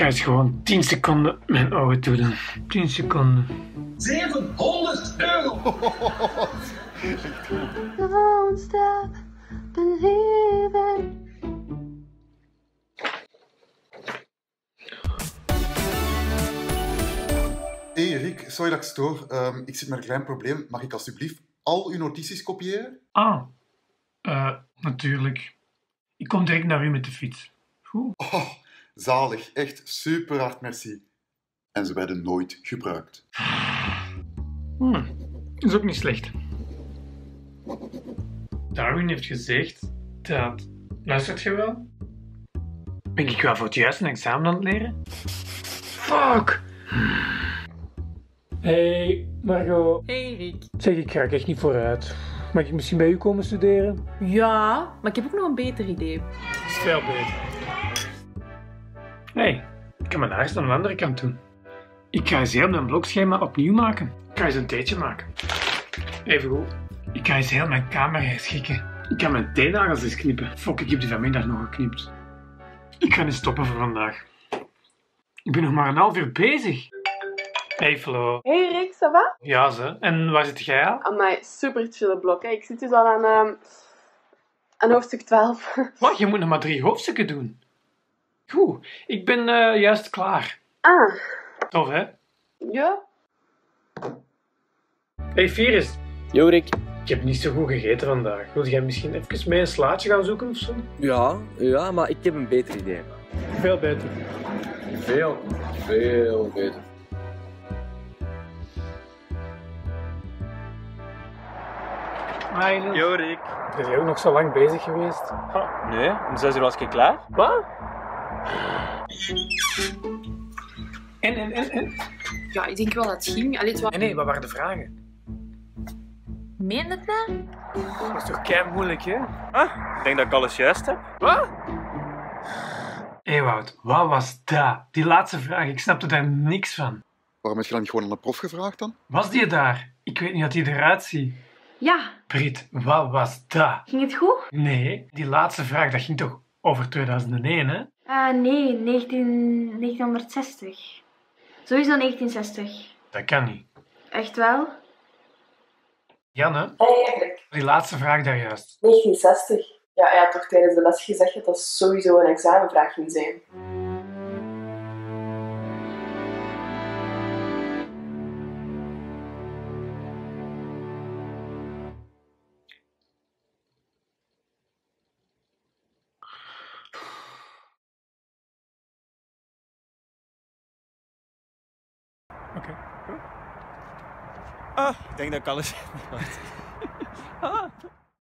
ga eens gewoon 10 seconden mijn ogen toedoen. 10 seconden. €700! Don't stop believing. Hey Rick, sorry dat ik stoor. Ik zit met een klein probleem. Mag ik alsjeblieft al uw notities kopiëren? Natuurlijk. Ik kom direct naar u met de fiets. Goed. Oh, zalig. Echt super hard merci. En ze werden nooit gebruikt. Is ook niet slecht. Darwin heeft gezegd dat... Luistert je wel? Ben ik wel voor het juiste examen aan het leren? Fuck! Hey, Margot. Hey Rick. Zeg, ik ga echt niet vooruit. Mag ik misschien bij u komen studeren? Ja, maar ik heb ook nog een beter idee. Dat is veel beter. Hey, ik kan mijn haar aan de andere kant doen. Ik ga eens heel mijn blokschema opnieuw maken. Ik ga eens een theetje maken. Even goed. Ik ga eens heel mijn kamer herschikken. Ik kan mijn teennagels eens knippen. Fuck, ik heb die vanmiddag nog geknipt. Ik ga eens stoppen voor vandaag. Ik ben nog maar een half uur bezig. Hey Flo. Hey Rick, ça va? Ja ze. En waar zit jij aan? Amai, super chille blok. Hè. Ik zit dus al aan hoofdstuk 12. Wat? Je moet nog maar 3 hoofdstukken doen. Goed, ik ben juist klaar. Ah, Tof hè? ja? Hey Firis. Yo Rick. Ik heb niet zo goed gegeten vandaag. Wil jij misschien even mee een slaatje gaan zoeken of zo? Ja, maar ik heb een beter idee. Veel beter. Veel beter. Hi, Yo Rick. ben jij ook nog zo lang bezig geweest? Nee, om 6 uur was ik klaar. Wat? En? Ja, ik denk wel dat het ging. Allee, het was... Nee, wat waren de vragen? Meen het nou? Dat is toch kei moeilijk, hè? Ik denk dat ik alles juist heb. Wat? Ewout, wat was dat? Die laatste vraag, ik snapte daar niks van. Waarom heb je dan niet gewoon aan de prof gevraagd dan? Was die daar? Ik weet niet hoe die eruit ziet. Ja, Brit, wat was dat? ging het goed? Nee, die laatste vraag, dat ging toch over 2001, hè? Nee, 1960. Sowieso 1960. Dat kan niet. Echt wel? Janne, Hey Rick, die laatste vraag daar juist. 1960. Ja, hij had toch tijdens de les gezegd dat dat sowieso een examenvraag ging zijn. Oké. Ik denk dat ik alles...